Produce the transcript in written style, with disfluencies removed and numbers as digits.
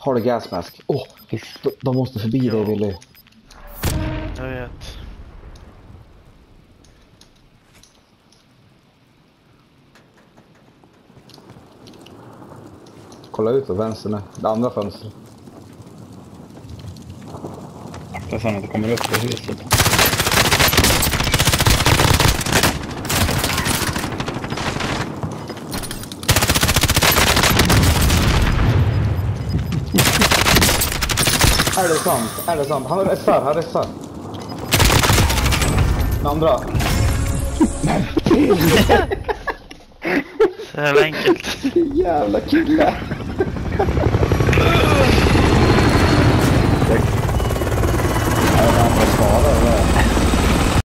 Har du gasmask? De måste förbi dig, Willy. Jag vet. Kolla ut på vänster nu. Det andra fönstret. Akta så att det kommer upp på huset. Är det sant? Är det sant? Han är SR, han är SR. Den andra. Så jävla enkelt. Jävla kille.